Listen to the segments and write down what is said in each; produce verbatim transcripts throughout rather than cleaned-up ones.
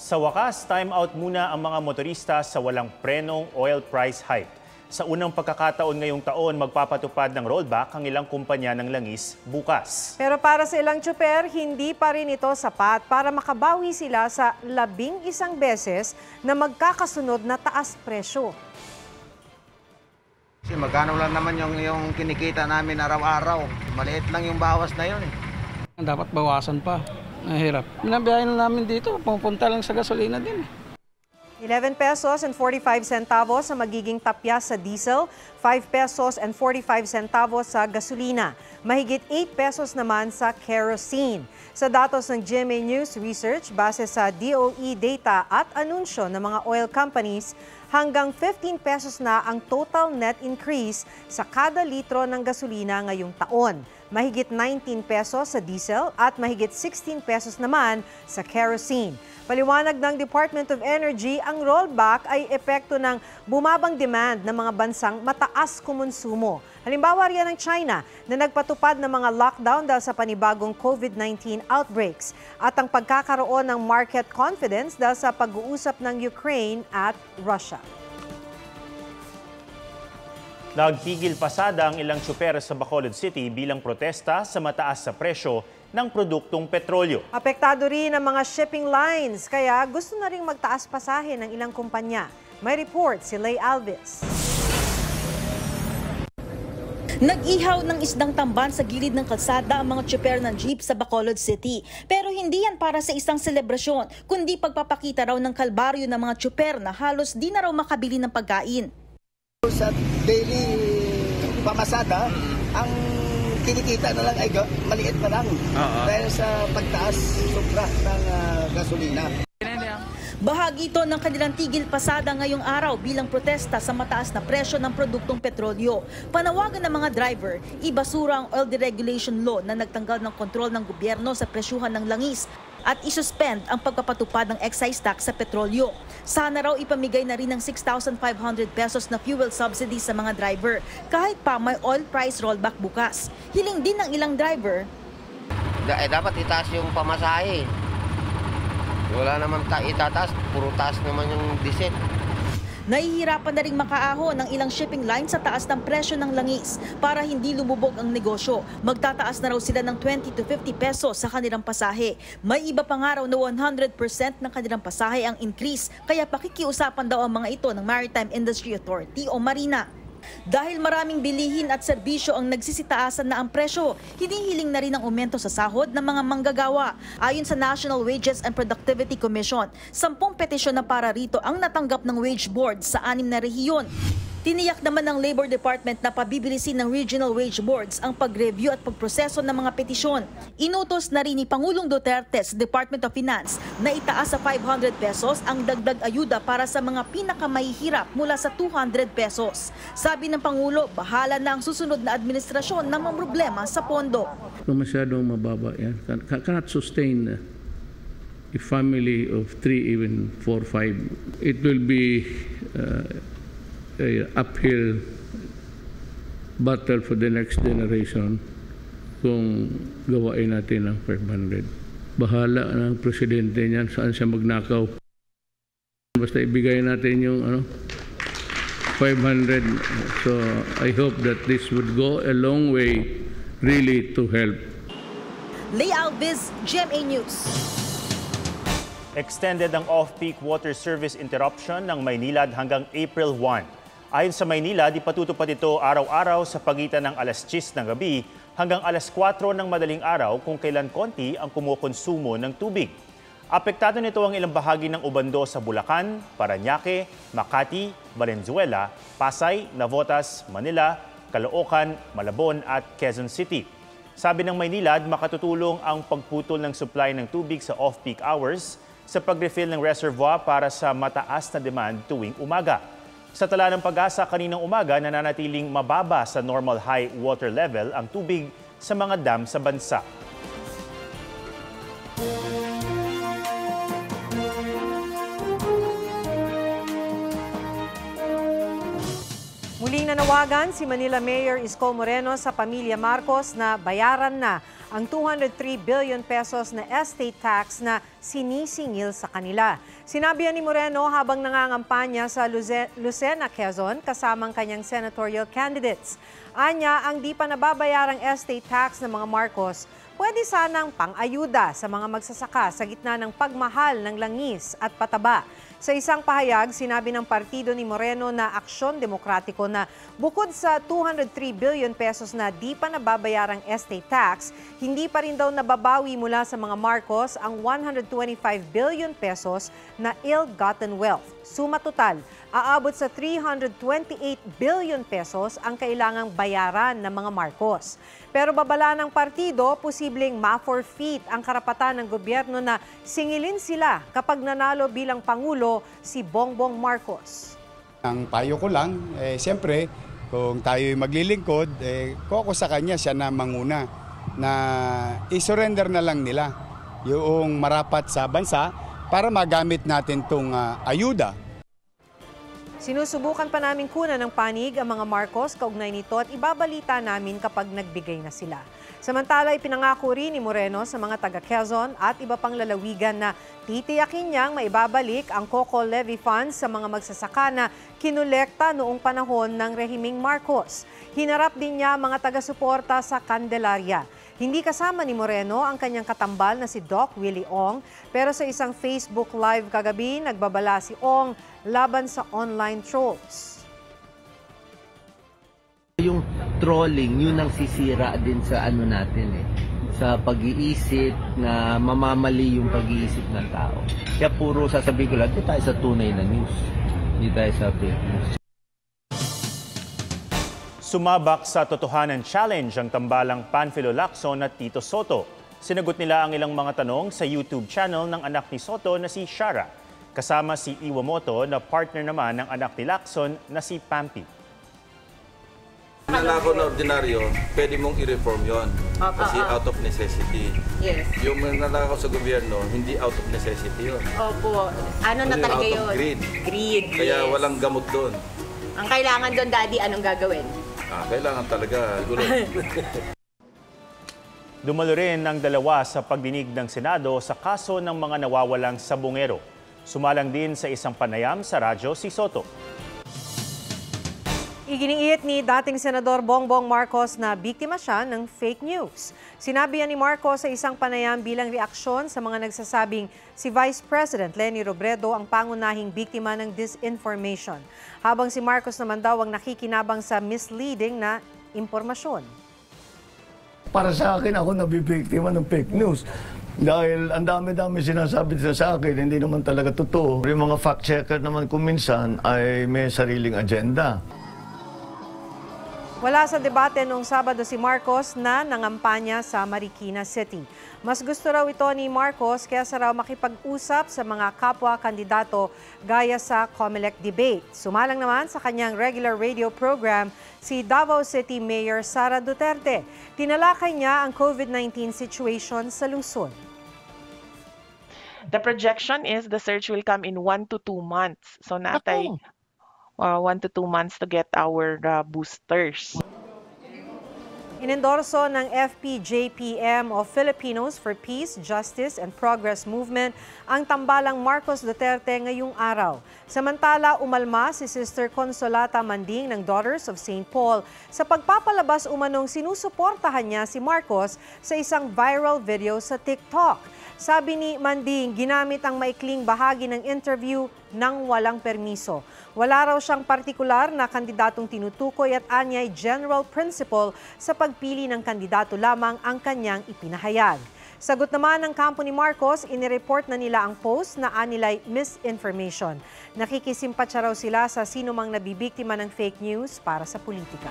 Sa wakas, time out muna ang mga motorista sa walang prenong oil price hike. Sa unang pagkakataon ngayong taon, magpapatupad ng rollback ang ilang kumpanya ng langis bukas. Pero para sa ilang tsuper, hindi pa rin ito sapat para makabawi sila sa labing isang beses na magkakasunod na taas presyo. Kasi magkano lang naman yung, yung kinikita namin araw-araw. Maliit lang yung bawas na yun eh. Dapat bawasan pa. Nahirap. Binabiyahin na namin dito, pupunta lang sa gasolina din. eleven pesos and forty-five centavos sa magiging tapyas sa diesel, five pesos and forty-five centavos sa gasolina. Mahigit eight pesos naman sa kerosene. Sa datos ng G M A News Research, base sa D O E data at anunsyo ng mga oil companies, hanggang fifteen pesos na ang total net increase sa kada litro ng gasolina ngayong taon. Mahigit nineteen pesos sa diesel at mahigit sixteen pesos naman sa kerosene. Paliwanag ng Department of Energy, ang rollback ay epekto ng bumabang demand ng mga bansang mataas kumonsumo. Halimbawa riyan ng China na nagpatupad ng mga lockdown dahil sa panibagong COVID nineteen outbreaks at ang pagkakaroon ng market confidence dahil sa pag-uusap ng Ukraine at Russia. Nagtigil pasada ang ilang tsuper sa Bacolod City bilang protesta sa mataas sa presyo ng produktong petrolyo. Apektado rin ang mga shipping lines, kaya gusto na rin magtaas pasahe ng ilang kumpanya. May report si Lay Alves. Nag-ihaw ng isdang tamban sa gilid ng kalsada ang mga tsuper ng jeep sa Bacolod City. Pero hindi yan para sa isang selebrasyon, kundi pagpapakita raw ng kalbaryo ng mga tsuper na halos di na raw makabili ng pagkain. Sa daily pamasada, ang kinikita na lang ay maliit pa lang uh-huh. dahil sa pagtaas sobra ng uh, gasolina. Bahagi ito ng kanilang tigil pasada ngayong araw bilang protesta sa mataas na presyo ng produktong petrolyo. Panawagan ng mga driver, ibasura ang oil deregulation law na nagtanggal ng kontrol ng gobyerno sa presyuhan ng langis at isuspend ang pagpapatupad ng excise tax sa petrolyo. Sana raw ipamigay na rin ng six thousand five hundred pesos na fuel subsidy sa mga driver kahit pa may oil price rollback bukas. Hiling din ng ilang driver, Da, eh, dapat itaas yung pamasahe. Wala naman ta itataas, puro taas naman yung diesel. Nahihirapan na rin makaahon ng ilang shipping line sa taas ng presyo ng langis para hindi lumubog ang negosyo. Magtataas na raw sila ng twenty to fifty pesos sa kanilang pasahe. May iba pa nga raw na one hundred percent ng kanilang pasahe ang increase, kaya pakikiusapan daw ang mga ito ng Maritime Industry Authority o Marina. Dahil maraming bilihin at serbisyo ang nagsisitaasan na ang presyo, hinihiling na rin ang aumento sa sahod ng mga manggagawa. Ayon sa National Wages and Productivity Commission, sampung petisyon na para rito ang natanggap ng wage board sa anim na rehiyon. Tiniyak naman ng Labor Department na pabibilisin ng regional wage boards ang pag-review at pagproseso ng mga petisyon. Inutos na rin ni Pangulong Duterte sa Department of Finance na itaas sa five hundred pesos ang dagdag ayuda para sa mga pinakamahihirap mula sa two hundred pesos. Sabi ng Pangulo, bahala na ang susunod na administrasyon ng mga problema sa pondo. Kung masyadong mababa yan, cannot sustain a family of three, even four, five. It will be uh, a uphill battle for the next generation kung gawain natin ng five hundred. Bahala ng presidente niyan saan siya magnakaw. Basta ibigay natin yung ano, five hundred. So I hope that this would go a long way really to help. Lay Alves, G M A News. Extended ang off-peak water service interruption ng Maynilad hanggang April first. Ayon sa Maynila, di patutupad ito araw-araw sa pagitan ng alas siyes ng gabi hanggang alas kwatro ng madaling araw kung kailan konti ang kumukonsumo ng tubig. Apektado nito ang ilang bahagi ng Ubando sa Bulacan, Parañaque, Makati, Valenzuela, Pasay, Navotas, Manila, Caloocan, Malabon at Quezon City. Sabi ng Maynilad, makatutulong ang pagputol ng supply ng tubig sa off-peak hours sa pag-refill ng reservoir para sa mataas na demand tuwing umaga. Sa tala ng Pag-asa kaninang umaga, nananatiling mababa sa normal high water level ang tubig sa mga dam sa bansa. Muling nanawagan si Manila Mayor Isko Moreno sa pamilya Marcos na bayaran na ang two hundred three billion pesos na estate tax na sinisingil sa kanila. Sinabi ni Moreno habang nangangampanya sa Lucena, Quezon kasamang kanyang senatorial candidates. Anya, ang di pa nababayarang estate tax ng mga Marcos pwede sanang pang-ayuda sa mga magsasaka sa gitna ng pagmahal ng langis at pataba. Sa isang pahayag, sinabi ng partido ni Moreno na Aksyon Demokratiko na bukod sa two hundred three billion pesos na di pa nababayarang estate tax, hindi pa rin daw nababawi mula sa mga Marcos ang one hundred twenty-five billion pesos na ill-gotten wealth. Suma total, aabot sa three hundred twenty-eight billion pesos ang kailangang bayaran ng mga Marcos. Pero babala ng partido, posibleng ma-forfeit ang karapatan ng gobyerno na singilin sila kapag nanalo bilang Pangulo si Bongbong Marcos. Ang payo ko lang, eh, siyempre, kung tayo'y maglilingkod, eh, koko sa kanya siya na manguna na i-surrender na lang nila yung marapat sa bansa para magamit natin itong uh, ayuda. Sinusubukan pa namin kunan ng panig ang mga Marcos kaugnay nito at ibabalita namin kapag nagbigay na sila. Samantala, ipinangako rin ni Moreno sa mga taga Quezon at iba pang lalawigan na titiyakin niyang maibabalik ang Coco Levy funds sa mga magsasaka na kinolekta noong panahon ng rehimeng Marcos. Hinarap din niya mga taga-suporta sa Candelaria. Hindi kasama ni Moreno ang kanyang katambal na si Doc Willie Ong, pero sa isang Facebook Live kagabi, nagbabala si Ong laban sa online trolls. Yung trolling, yun ang sisira din sa ano natin eh, sa pag-iisip na mamamali yung pag-iisip ng tao. Kaya puro sasabihin ko lang, di tayo sa tunay na news, di tayo sa fake news. Sumabak sa Totohanan Challenge ang tambalang Panfilo Lacson at Tito Soto. Sinagot nila ang ilang mga tanong sa YouTube channel ng anak ni Soto na si Shara. Kasama si Iwamoto na partner naman ng anak ni Lacson na si Pampi. Nanakaw na ordinaryo, pwede mong i-reform yon kasi out of necessity. Yes. Yung nanakaw sa gobyerno, hindi out of necessity yun. Opo. Ano na talaga yun? Out of greed. Greed, Kaya yes. Walang gamot doon. Ang kailangan doon, Daddy, anong gagawin? Ah, kailangan talaga gulo. Dumalo rin ang dalawa sa pagdinig ng Senado sa kaso ng mga nawawalang sabongero. Sumalang din sa isang panayam sa radyo si Soto. Iginiit ni dating Senador Bongbong Marcos na biktima siya ng fake news. Sinabi ni Marcos sa isang panayam bilang reaksyon sa mga nagsasabing si Vice President Leni Robredo ang pangunahing biktima ng disinformation. Habang si Marcos naman daw ang nakikinabang sa misleading na impormasyon. Para sa akin, ako nabibiktima ng fake news. Dahil ang dami-dami sinasabi sa akin, hindi naman talaga totoo. Yung mga fact-checker naman kung minsan ay may sariling agenda. Wala sa debate noong Sabado si Marcos na nangampanya sa Marikina City. Mas gusto raw ito ni Marcos kaysa raw makipag-usap sa mga kapwa-kandidato gaya sa COMELEC debate. Sumalang naman sa kanyang regular radio program si Davao City Mayor Sara Duterte. Tinalakay niya ang COVID nineteen situation sa lungsod. The projection is the surge will come in one to two months. So natay uh, one to two months to get our uh, boosters. Inendorso ng F P J P M o Filipinos for Peace, Justice and Progress Movement ang tambalang Marcos Duterte ngayong araw. Samantala, umalma si Sister Consolata Manding ng Daughters of Saint Paul sa pagpapalabas umanong sinusuportahan niya si Marcos sa isang viral video sa TikTok. Sabi ni Manding, ginamit ang maikling bahagi ng interview nang walang permiso. Wala raw siyang partikular na kandidatong tinutukoy at anyay general principle sa pagpili ng kandidato lamang ang kanyang ipinahayag. Sagot naman ng kampo ni Marcos, inireport na nila ang post na anilay misinformation. Nakikisimpatsa raw sila sa sinumang nabibiktima ng fake news para sa politika.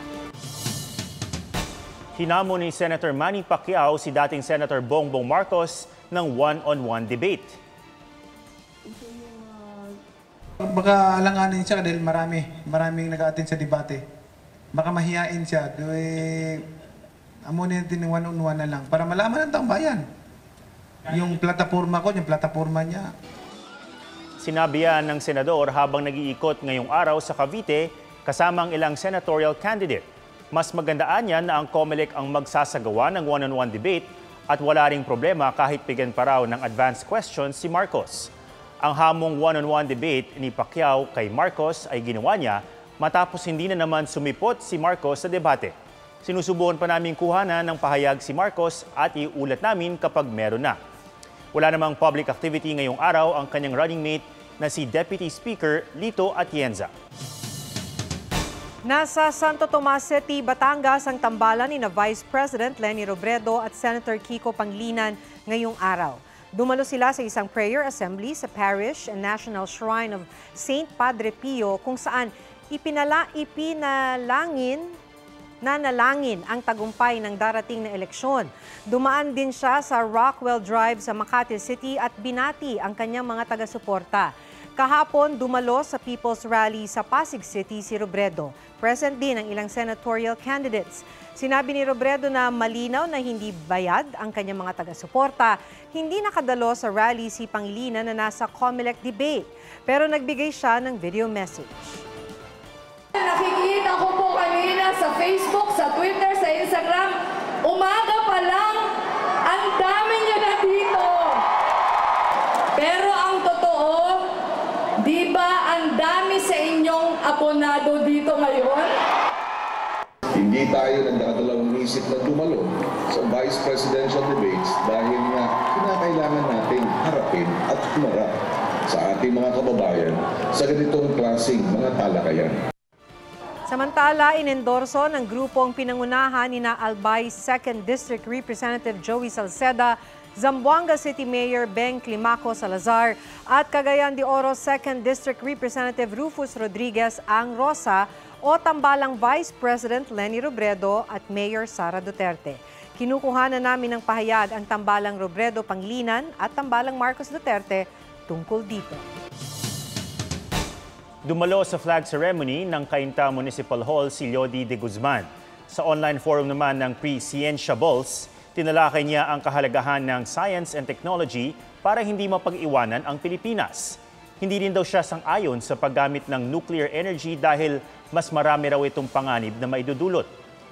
Hinamo ni Senator Manny Pacquiao si dating Senator Bongbong Marcos ng one-on-one debate. Baka alanganin siya dahil marami, maraming nag-attend sa debate. Baka mahihain siya. Eh, amunin natin ng one-on-one na lang para malaman ng taong bayan. Yung plataforma ko, yung plataforma niya. Sinabi yan ng senador habang nag-iikot ngayong araw sa Cavite kasama ang ilang senatorial candidate. Mas magandaan niya na ang COMELEC ang magsasagawa ng one-on-one debate at wala ring problema kahit bigyan pa raw ng advanced questions si Marcos. Ang hamong one-on-one debate ni Pacquiao kay Marcos ay ginawa niya matapos hindi na naman sumipot si Marcos sa debate. Sinusubukan pa namin kuhanan ng pahayag si Marcos at iulat namin kapag meron na. Wala namang public activity ngayong araw ang kanyang running mate na si Deputy Speaker Lito Atienza. Nasa Santo Tomas City, Batangas ang tambalan ni na Vice President Leni Robredo at Senator Kiko Pangilinan ngayong araw. Dumalo sila sa isang prayer assembly sa Parish and National Shrine of Saint Padre Pio kung saan ipinala, ipinalangin nanalangin ang tagumpay ng darating na eleksyon. Dumaan din siya sa Rockwell Drive sa Makati City at binati ang kanyang mga taga-suporta. Kahapon, dumalo sa People's Rally sa Pasig City si Robredo. Present din ang ilang senatorial candidates. Sinabi ni Robredo na malinaw na hindi bayad ang kanyang mga taga-suporta. Hindi nakadalo sa rally si Pangilinan na nasa COMELEC debate, pero nagbigay siya ng video message. Nakikita ko po kanina sa Facebook, sa Twitter, sa Instagram, umaga pa lang, ang dami nyo na dito. Pero ang totoo, di ba ang dami sa inyong aponado dito ngayon? Hindi tayo nagdadalawang isip na dumalo sa vice presidential debates dahil nga kinakailangan nating harapin at humarap sa ating mga kababayan sa ganitong klaseng mga talakayan. Samantala, inendorso ng grupong pinangunahan ni na Albay second District Representative Joey Salceda, Zamboanga City Mayor Beng Climaco Salazar at Cagayan de Oro second District Representative Rufus Rodriguez ang Rosa o tambalang Vice President Leni Robredo at Mayor Sara Duterte. Kinukuha na namin ng pahayag ang tambalang Robredo Pangilinan at tambalang Marcos Duterte tungkol dito. Dumalo sa flag ceremony ng Cainta Municipal Hall si Lodi de Guzman. Sa online forum naman ng Pre-Scientiables, tinalakay niya ang kahalagahan ng science and technology para hindi mapag-iwanan ang Pilipinas. Hindi rin daw siya sang-ayon sa paggamit ng nuclear energy dahil mas marami raw itong panganib na maidudulot.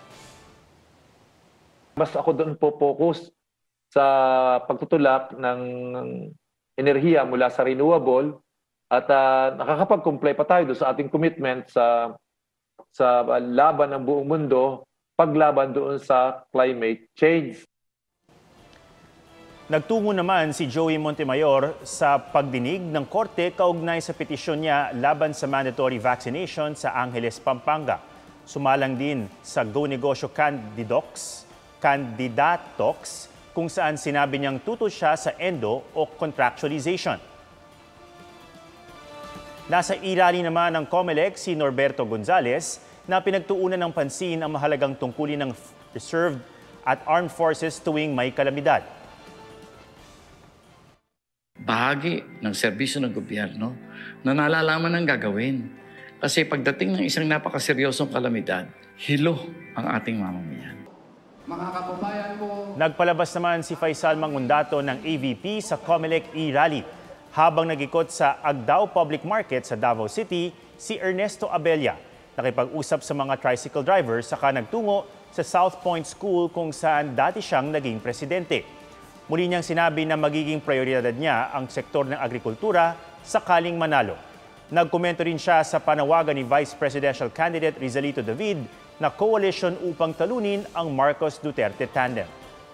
Mas ako doon po focus sa pagtutulak ng enerhiya mula sa renewable at uh, nakakapag-comply pa tayo doon sa ating commitment sa sa laban ng buong mundo, paglaban doon sa climate change. Nagtungo naman si Joey Montemayor sa pagdinig ng korte kaugnay sa petisyon niya laban sa mandatory vaccination sa Angeles, Pampanga. Sumalang din sa Go Negosyo Candidocs, Candidatocs kung saan sinabi niyang tuto siya sa endo o contractualization. Nasa ilalim naman ng COMELEC si Norberto Gonzales na pinagtuunan ng pansin ang mahalagang tungkulin ng reserve at armed forces tuwing may kalamidad. Bahagi ng serbisyo ng gobyerno na nalalaman ang gagawin. Kasi pagdating ng isang napakaseryosong kalamidad, hilo ang ating mamamayan. Mga kababayan ko, nagpalabas naman si Faisal Mangundato ng A V P sa COMELEC e-rally. Habang nag-ikot sa Agdao Public Market sa Davao City, si Ernesto Abella nakipag-usap sa mga tricycle drivers saka nagtungo sa South Point School kung saan dati siyang naging presidente. Muli niyang sinabi na magiging prioridad niya ang sektor ng agrikultura sakaling manalo. Nagkomento rin siya sa panawagan ni Vice Presidential Candidate Rizalito David na coalition upang talunin ang Marcos Duterte tandem.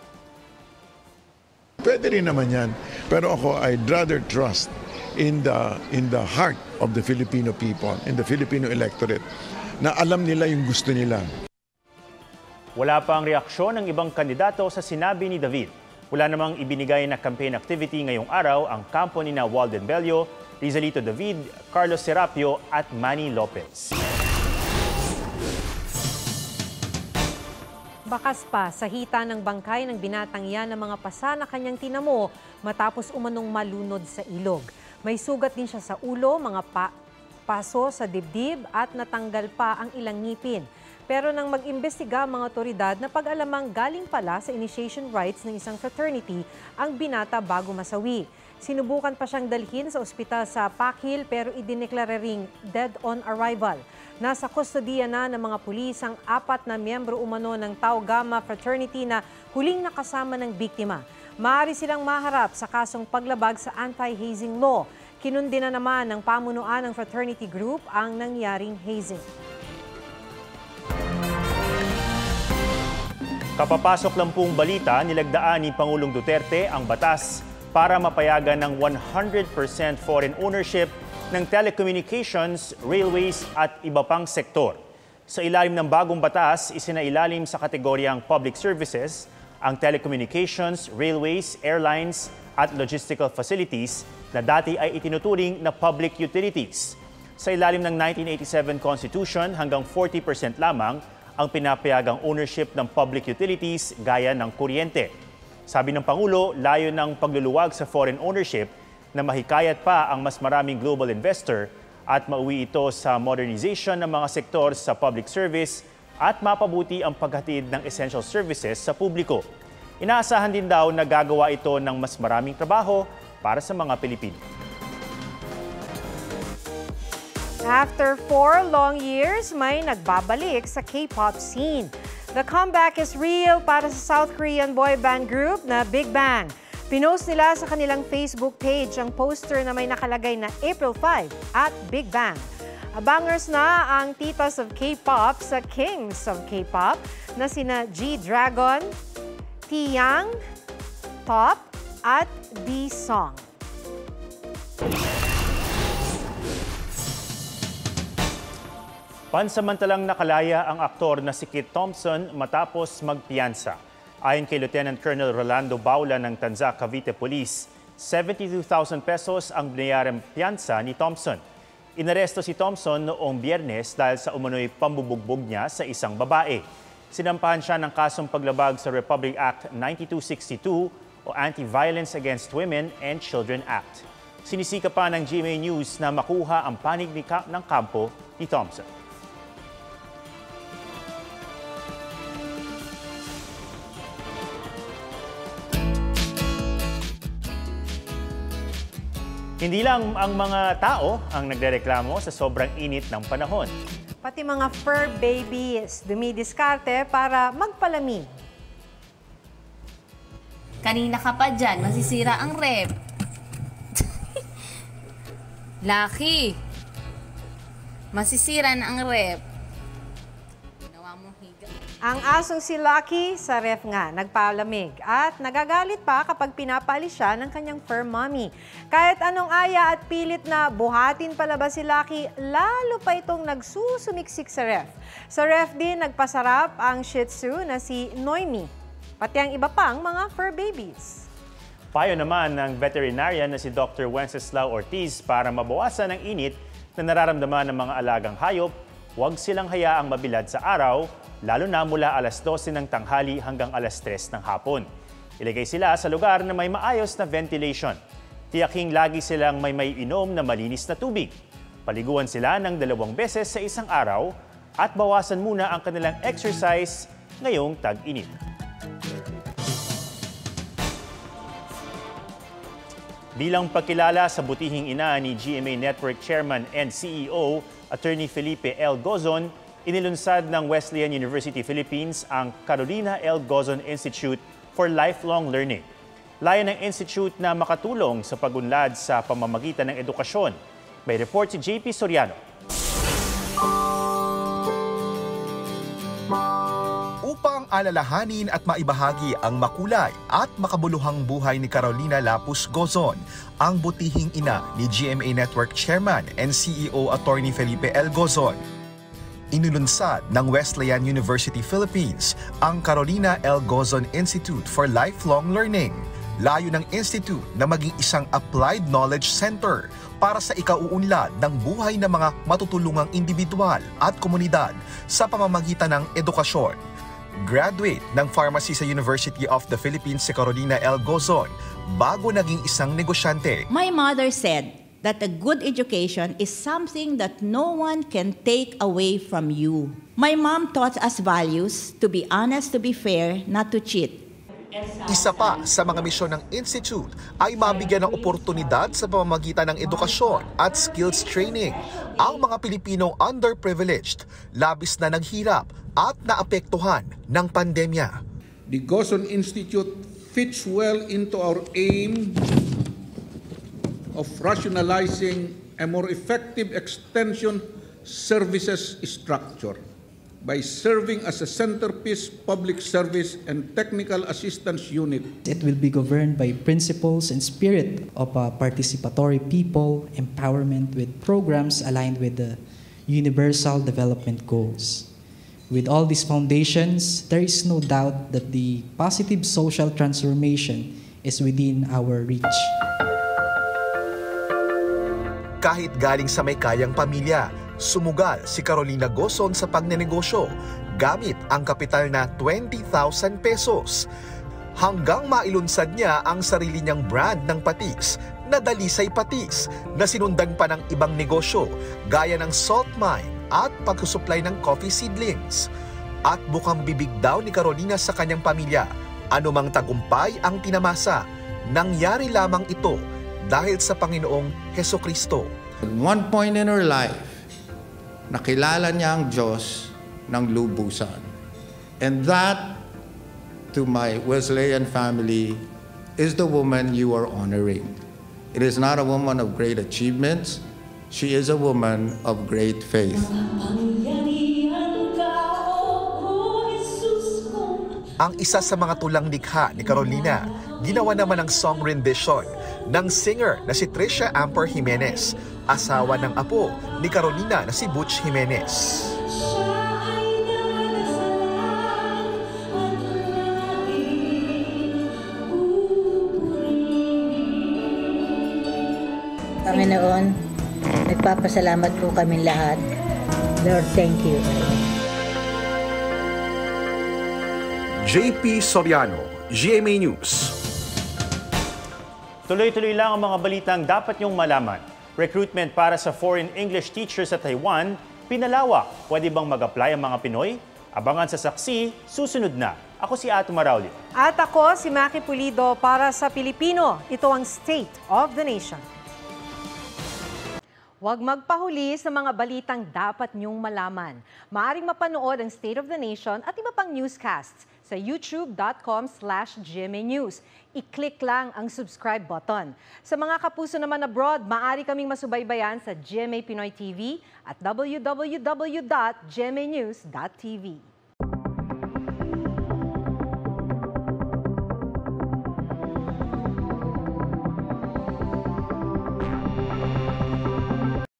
Pwede rin naman yan. Pero ako, I'd rather trust in the, in the heart of the Filipino people, in the Filipino electorate, na alam nila yung gusto nila. Wala pa ang reaksyon ng ibang kandidato sa sinabi ni David. Wala namang ibinigay na campaign activity ngayong araw ang kampo ni na Walden Bello, Rizalito David, Carlos Serapio at Manny Lopez. Bakas pa sa hita ng bangkay ng binatang yan ng mga pasa na kanyang tinamo matapos umanong malunod sa ilog. May sugat din siya sa ulo, mga pa paso sa dibdib at natanggal pa ang ilang ngipin. Pero nang mag-imbestiga ang mga otoridad na pag-alamang galing pala sa initiation rites ng isang fraternity ang binata bago masawi. Sinubukan pa siyang dalhin sa ospital sa Pakil pero idineklara ring dead on arrival. Nasa kustodiya na ng mga pulis ang apat na miyembro umano ng Tau Gamma Fraternity na huling nakasama ng biktima. Maaari silang maharap sa kasong paglabag sa anti-hazing law. Kinundi na naman ng pamunuan ng fraternity group ang nangyaring hazing. Kapapasok lang pong balita, nilagdaan ni Pangulong Duterte ang batas para mapayagan ng one hundred percent foreign ownership ng telecommunications, railways at iba pang sektor. Sa ilalim ng bagong batas, isinailalim sa kategoryang public services ang telecommunications, railways, airlines at logistical facilities na dati ay itinuturing na public utilities. Sa ilalim ng nineteen eighty-seven Constitution, hanggang forty percent lamang ang pinapayagang ownership ng public utilities gaya ng kuryente. Sabi ng Pangulo, layo ng pagluluwag sa foreign ownership na mahikayat pa ang mas maraming global investor at mauwi ito sa modernization ng mga sektor sa public service at mapabuti ang paghatid ng essential services sa publiko. Inaasahan din daw na gagawa ito ng mas maraming trabaho para sa mga Pilipino. After four long years, may nagbabalik sa K-pop scene. The comeback is real para sa South Korean boy band group na Big Bang. Pinost nila sa kanilang Facebook page ang poster na may nakalagay na April five at Big Bang. Abangers na ang titas of K-pop sa Kings of K-pop na sina G-Dragon, T-Young, Top at D-Song. Pansamantalang nakalaya ang aktor na si Kit Thompson matapos magpiyansa. Ayon kay Lieutenant Colonel Rolando Baula ng Tanza, Cavite Police, seventy-two thousand pesos ang binayarang piyansa ni Thompson. Inaresto si Thompson noong Biyernes dahil sa umano'y pambubugbog niya sa isang babae. Sinampahan siya ng kasong paglabag sa Republic Act ninety-two sixty-two o Anti-Violence Against Women and Children Act. Sinisika pa ng G M A News na makuha ang panig ng kampo ni Thompson. Hindi lang ang mga tao ang nagrereklamo sa sobrang init ng panahon. Pati mga fur babies dumidiskarte para magpalamig. Kanina ka pa dyan, masisira ang rep. Lucky. Masisira na ang rep. Ginawa mong higa. Ang asong si Lucky sa ref nga, nagpalamig at nagagalit pa kapag pinapaalis siya ng kanyang fur mommy. Kahit anong aya at pilit na buhatin palabas si Lucky, lalo pa itong nagsusumiksik sa ref. Sa ref din nagpasarap ang Shih Tzu na si Noemi, pati ang iba pang mga fur babies. Payo naman ng veterinarian na si Doctor Wenceslao Ortiz para mabawasan ang init na nararamdaman ng mga alagang hayop, huwag silang hayaang mabilad sa araw, lalo na mula alas dose ng tanghali hanggang alas tres ng hapon. Ilagay sila sa lugar na may maayos na ventilation. Tiyaking lagi silang may may inom na malinis na tubig. Paliguan sila ng dalawang beses sa isang araw at bawasan muna ang kanilang exercise ngayong tag-init. Bilang pagkilala sa butihing ina ni G M A Network Chairman and C E O, Attorney Felipe L. Gozon, inilunsad ng Wesleyan University Philippines ang Carolina L. Gozon Institute for Lifelong Learning. Layo ng institute na makatulong sa pagunlad sa pamamagitan ng edukasyon. May report si J P Soriano. Upang alalahanin at maibahagi ang makulay at makabuluhang buhay ni Carolina Lapus Gozon, ang butihing ina ni G M A Network Chairman and C E O Attorney Felipe L. Gozon. Inulunsad ng Wesleyan University Philippines ang Carolina L. Gozon Institute for Lifelong Learning. Layo ng institute na maging isang applied knowledge center para sa ikauunlad ng buhay ng mga matutulungang individual at komunidad sa pamamagitan ng edukasyon. Graduate ng pharmacy sa University of the Philippines si Carolina L. Gozon bago naging isang negosyante. My mother said that a good education is something that no one can take away from you. My mom taught us values to be honest, to be fair, not to cheat. Isa pa sa mga misyon ng Institute ay mabigyan ng oportunidad sa pamamagitan ng edukasyon at skills training ang mga Pilipinong underprivileged, labis na naghirap at naapektuhan ng pandemya. The Gozon Institute fits well into our aim of rationalizing a more effective extension services structure by serving as a centerpiece public service and technical assistance unit. It will be governed by principles and spirit of a participatory people empowerment with programs aligned with the universal development goals. With all these foundations, there is no doubt that the positive social transformation is within our reach. Kahit galing sa may kayang pamilya, sumugal si Carolina Gozon sa pagnenegosyo gamit ang kapital na twenty thousand pesos. Hanggang mailunsad niya ang sarili niyang brand ng patis na Dalisay Patis na sinundan pa ng ibang negosyo gaya ng salt mine at pagsusupply ng coffee seedlings. At bukang bibig daw ni Carolina sa kanyang pamilya, anumang tagumpay ang tinamasa, nangyari lamang ito dahil sa Panginoong Hesukristo. At one point in her life, nakilala niya ang Diyos ng lubusan. And that, to my Wesleyan family, is the woman you are honoring. It is not a woman of great achievements. She is a woman of great faith. Ang isa sa mga tulang likha ni Carolina, ginawa naman ng song rendition ng singer na si Tricia Amper Jimenez, asawa ng apo ni Carolina na si Butch Jimenez. Panginoon, nagpapasalamat po kami lahat. Lord, thank you. J P Soriano, G M A News. Tuloy-tuloy lang ang mga balitang dapat niyong malaman. Recruitment para sa foreign English teachers sa Taiwan, pinalawak. Pwede bang mag-apply ang mga Pinoy? Abangan sa saksi, susunod na. Ako si Ato Marauli. At ako si Maki Pulido para sa Pilipino. Ito ang State of the Nation. Huwag magpahuli sa mga balitang dapat niyong malaman. Maaring mapanood ang State of the Nation at iba pang newscasts sa youtube dot com slash G M A News. I-click lang ang subscribe button. Sa mga kapuso naman abroad, maaari kaming masubaybayan sa G M A Pinoy T V at w w w dot g m a news dot t v.